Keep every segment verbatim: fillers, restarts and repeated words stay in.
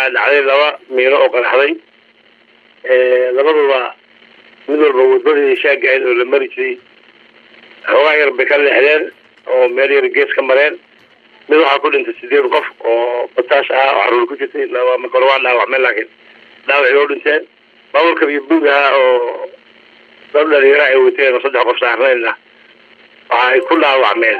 waxaa dhacday laba miino oo qaraxday labaduba mid walba wadadii shaagahayd oo la mari jiray xoogaa yar bay ka leexdeen oo meel yar gees ka mareen mid waxaa ku dhintay sideed qof oo bataas ah oo caruur ku jirtay laba marka hore waa dhaawacmeen laakiin dhaawacii oo dhinteen baabuurka iyo buug ahaa oo dad dhalinyaro ay wateen oo saddex qof saarnayna waxa ay ku dhaawacmeen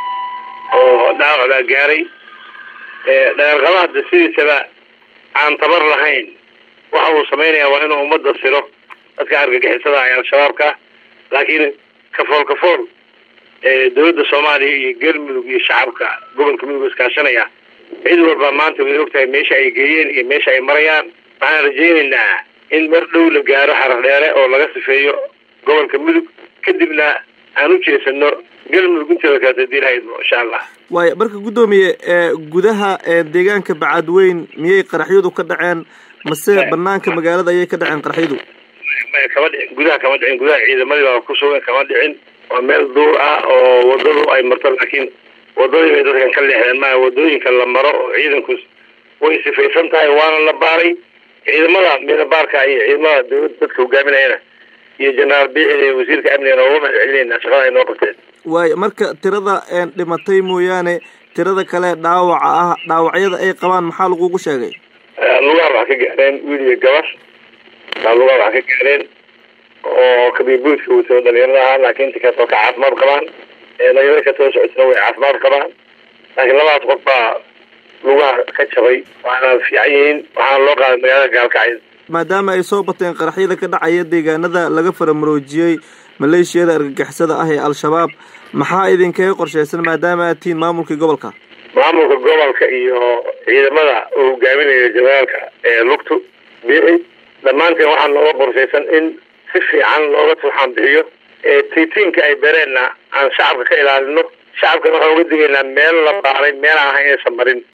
oo dhaawac baa gaaray dhaqaalaha sidiisaba aan tabar lahayn waxa uu sameynaya waa inuu ummadda siro dadka argagixisada ah al-shabaabka laakiin kafool kafool dowladda Soomaaliya iyo galmudug iyo shacabka gobolka mudug iskaashanaya cid walba maanta way ogtahay meesha ay geeyeen iyo meesha ay marayaan waxaan rajaynaynaa in mar dhow la gaaro xarar dheere oo laga sifeeyo gobolka mudug kadibna aan u jeesano galmudug inteeda ka tadiilahayd insha Allah way marka gudoomiye gudaha deegaanka Bacadweyn miyay qaraxyadu ka dhaceen mase banaanka magaalada ayay ka dhaceen qaraxyadu kama dhicin gudaha kama dhicin gudaha ciidamadii baa ku sugan kama dhicin waa meel duur ah oo wadadu ay marto laakiin wadadii ay dadkan ka leexdeen ma wadooyinka la maro oo ciidanku way sifaysan tahay waana la baaray ciidamada meel baarka iyo ciidamada dowladda dadka hogaaminayna iyo janaal biixi wasiirka amniga oo wada celinayna shaqada ay noo qabteen way marka tirada ee dhimatay mooyaane tirada kale dhaawaca ah dhaawacyada ay qabaan maxaa lagu sheegay lugaha waxa ka gaareen wiil iyo gabar lugaha waxa ka gaareen oo kabibuudka uu soo dhalinyarada laakiin tika soo caafimaad qabaan ee dhalinyarada ka soo socodna way caafimaad qabaan laakiin labaad qof baa lugaha ka jabay waana fiican waxaan loo qaaday magaalada Gaalkacyo maadaama ay soo bateen qaraxyada ka dhacaya deegaanada laga faramuroojiyay maleeshiyada argagixisada ah ee al-shabaab maxaa idinkaga qorsheysan maadaama aad tihiin maamulka gobolka maamulka gobolka iyo ciidamada uu hogaaminayo janaalka ee lugtu biixi dhamaanteen waxaan looga qorsheysan in si fiican looga tuuxan bixiyo ee tiitiinka ay beereenna aan shacabka ka ilaalino shacabka waxaan uga digaynaa meel la baaray meel aan ahayn aysan marin